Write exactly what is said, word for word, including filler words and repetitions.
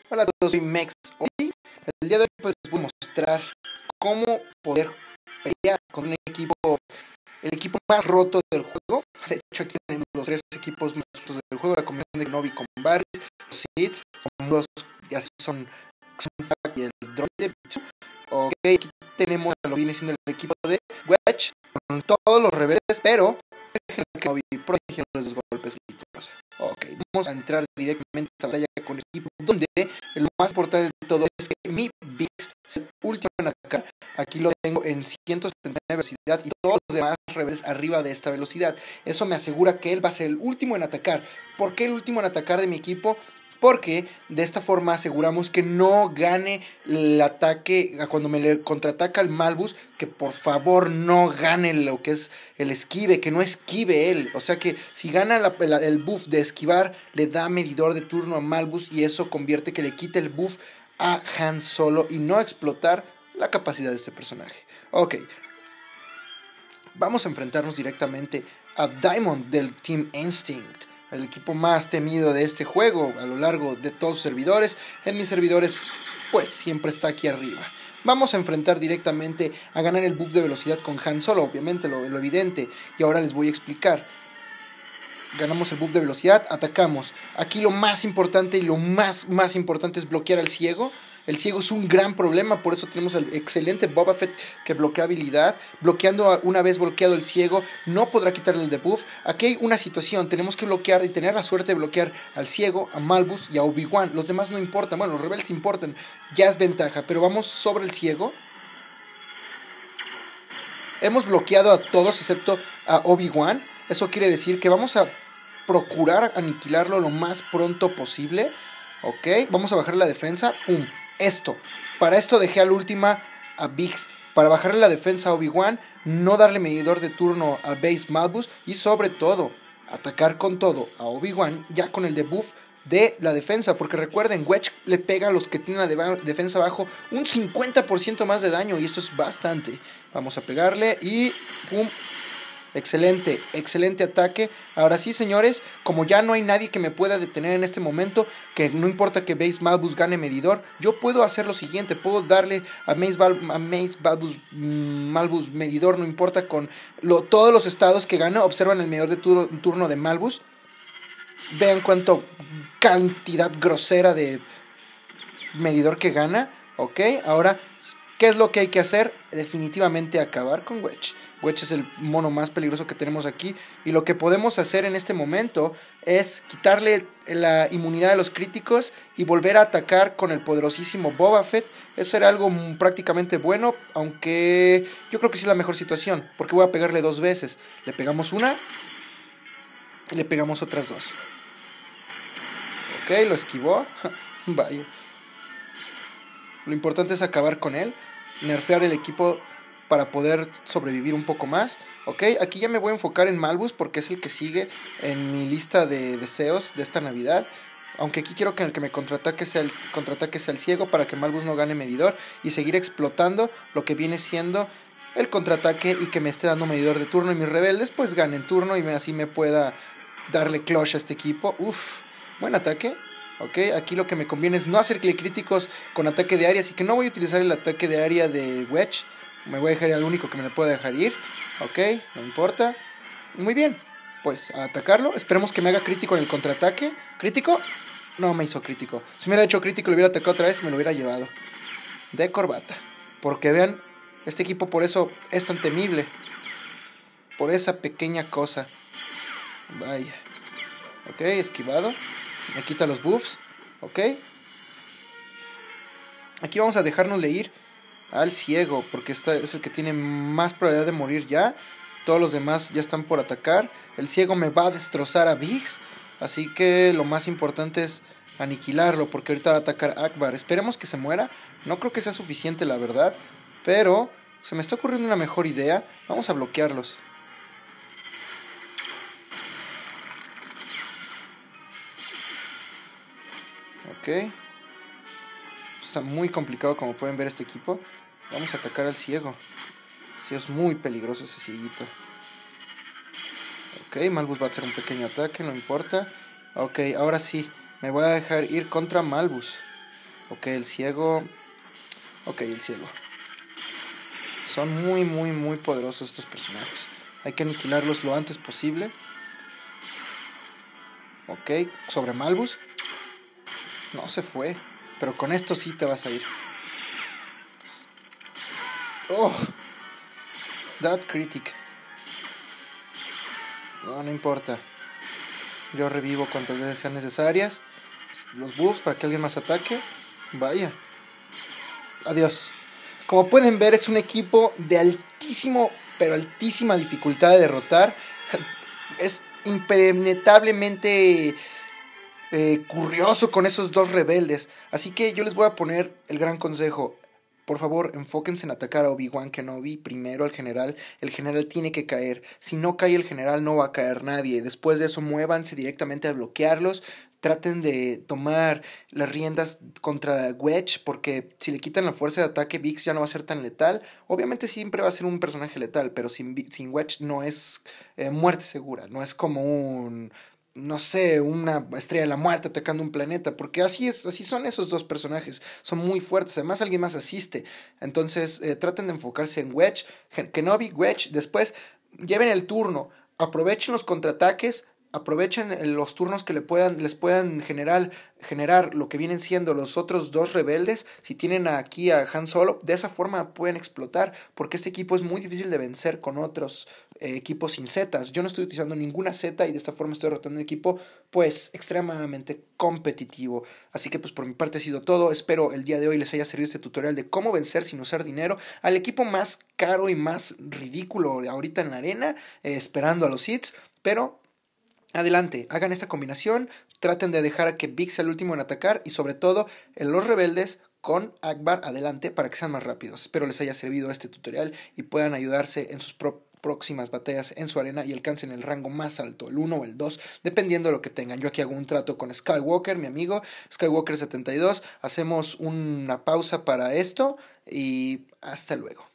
Hola a todos, soy Mex. Hoy, el día de hoy, pues les voy a mostrar cómo poder pelear con un equipo, el equipo más roto del juego. De hecho, aquí tenemos los tres equipos más rotos del juego: la combinación de Novi con Varys, los Seeds, con los ya son y el Droide. Ok, aquí tenemos a lo que viene siendo el equipo de Wedge, con todos los reveses, pero Novi protege los dos golpes críticos. Ok, vamos a entrar directamente a la batalla con el equipo, donde lo más importante de todo es que mi Vix es el último en atacar. Aquí lo tengo en ciento setenta y nueve velocidad y todos los demás reveses arriba de esta velocidad. Eso me asegura que él va a ser el último en atacar. ¿Por qué el último en atacar de mi equipo? Porque de esta forma aseguramos que no gane el ataque cuando me le contraataca el Malbus, que por favor no gane lo que es el esquive, que no esquive él. O sea que si gana la, la, el buff de esquivar, le da medidor de turno a Malbus y eso convierte que le quite el buff a Han Solo y no explotar la capacidad de este personaje. Ok, vamos a enfrentarnos directamente a Diamond del Team Instinct, el equipo más temido de este juego a lo largo de todos sus servidores. En mis servidores, pues siempre está aquí arriba. Vamos a enfrentar directamente a ganar el buff de velocidad con Han Solo, obviamente lo, lo evidente, y ahora les voy a explicar. Ganamos el buff de velocidad, atacamos. Aquí lo más importante y lo más, más importante es bloquear al ciego. El ciego es un gran problema, por eso tenemos el excelente Boba Fett que bloquea habilidad. Bloqueando, una vez bloqueado el ciego, no podrá quitarle el debuff. Aquí hay una situación, tenemos que bloquear y tener la suerte de bloquear al ciego, a Malbus y a Obi-Wan. Los demás no importan, bueno, los rebeldes importan, ya es ventaja, pero vamos sobre el ciego. Hemos bloqueado a todos excepto a Obi-Wan. Eso quiere decir que vamos a procurar aniquilarlo lo más pronto posible. Ok, vamos a bajar la defensa. Pum, esto. Para esto dejé al última a Vix. Para bajarle la defensa a Obi-Wan, no darle medidor de turno al base Malbus y sobre todo, atacar con todo a Obi-Wan ya con el debuff de la defensa, porque recuerden, Wedge le pega a los que tienen la de defensa abajo un cincuenta por ciento más de daño y esto es bastante. Vamos a pegarle y pum. Excelente, excelente ataque. Ahora sí, señores, como ya no hay nadie que me pueda detener en este momento, que no importa que Base Malbus gane medidor, yo puedo hacer lo siguiente, puedo darle a Mace, Val a Mace Malbus, mmm, Malbus medidor, no importa con lo, todos los estados que gane. Observan el medidor de turno, turno de Malbus. Vean cuánto cantidad grosera de medidor que gana. Ok, ahora, ¿qué es lo que hay que hacer? Definitivamente acabar con Wedge. Wedge es el mono más peligroso que tenemos aquí. Y lo que podemos hacer en este momento es quitarle la inmunidad de los críticos y volver a atacar con el poderosísimo Boba Fett. Eso era algo prácticamente bueno, aunque yo creo que sí es la mejor situación, porque voy a pegarle dos veces. Le pegamos una y le pegamos otras dos. Ok, lo esquivó. Vaya. Lo importante es acabar con él, nerfear el equipo para poder sobrevivir un poco más. Ok, aquí ya me voy a enfocar en Malbus porque es el que sigue en mi lista de deseos de esta Navidad. Aunque aquí quiero que el que me contraataque sea el, contraataque sea el ciego para que Malbus no gane medidor y seguir explotando lo que viene siendo el contraataque y que me esté dando medidor de turno y mis rebeldes pues ganen turno y me, así me pueda darle clutch a este equipo. Uf, buen ataque. Ok, aquí lo que me conviene es no hacer clic críticos con ataque de área, así que no voy a utilizar el ataque de área de Wedge. Me voy a dejar al único que me lo pueda dejar ir. Ok, no importa. Muy bien, pues a atacarlo. Esperemos que me haga crítico en el contraataque. ¿Crítico? No me hizo crítico. Si me hubiera hecho crítico, lo hubiera atacado otra vez y me lo hubiera llevado de corbata. Porque vean, este equipo por eso es tan temible. Por esa pequeña cosa. Vaya. Ok, esquivado. Me quita los buffs. Ok. Aquí vamos a dejárnosle ir al ciego, porque este es el que tiene más probabilidad de morir ya. Todos los demás ya están por atacar. El ciego me va a destrozar a Vix, así que lo más importante es aniquilarlo, porque ahorita va a atacar Akbar. Esperemos que se muera. No creo que sea suficiente, la verdad, pero se me está ocurriendo una mejor idea. Vamos a bloquearlos. Ok. Está muy complicado, como pueden ver, este equipo. Vamos a atacar al ciego. Sí, es muy peligroso ese cieguito. Ok, Malbus va a hacer un pequeño ataque, no importa. Ok, ahora sí, me voy a dejar ir contra Malbus. Ok, el ciego. Ok, el ciego. Son muy, muy, muy poderosos estos personajes. Hay que aniquilarlos lo antes posible. Ok, sobre Malbus. No se fue. Pero con esto sí te vas a ir. Oh, that critic. No, no importa. Yo revivo cuantas veces sean necesarias. Los buffs para que alguien más ataque. Vaya. Adiós. Como pueden ver, es un equipo de altísimo, pero altísima dificultad de derrotar. Es impenetrablemente eh, curioso con esos dos rebeldes. Así que yo les voy a poner el gran consejo. Por favor, enfóquense en atacar a Obi-Wan Kenobi, primero al general. El general tiene que caer. Si no cae el general, no va a caer nadie. Después de eso, muévanse directamente a bloquearlos. Traten de tomar las riendas contra Wedge, porque si le quitan la fuerza de ataque, Vix ya no va a ser tan letal. Obviamente siempre va a ser un personaje letal, pero sin, sin Wedge no es eh, muerte segura. No es como un no sé, una estrella de la muerte atacando un planeta, porque así es, así son esos dos personajes, son muy fuertes, además alguien más asiste, entonces eh, traten de enfocarse en Wedge, Kenobi, Wedge, después lleven el turno, aprovechen los contraataques, aprovechen los turnos que le puedan, les puedan generar, generar lo que vienen siendo los otros dos rebeldes, si tienen aquí a Han Solo, de esa forma pueden explotar, porque este equipo es muy difícil de vencer con otros eh, equipos sin zetas. Yo no estoy utilizando ninguna zeta y de esta forma estoy derrotando un equipo pues extremadamente competitivo. Así que pues por mi parte ha sido todo. Espero el día de hoy les haya servido este tutorial de cómo vencer sin usar dinero al equipo más caro y más ridículo de ahorita en la arena, eh, esperando a los hits, pero adelante, hagan esta combinación, traten de dejar a que Vix sea el último en atacar y sobre todo en los rebeldes con Ackbar adelante para que sean más rápidos. Espero les haya servido este tutorial y puedan ayudarse en sus pro próximas batallas en su arena y alcancen el rango más alto, el uno o el dos, dependiendo de lo que tengan. Yo aquí hago un trato con Skywalker, mi amigo, Skywalker setenta y dos, hacemos una pausa para esto y hasta luego.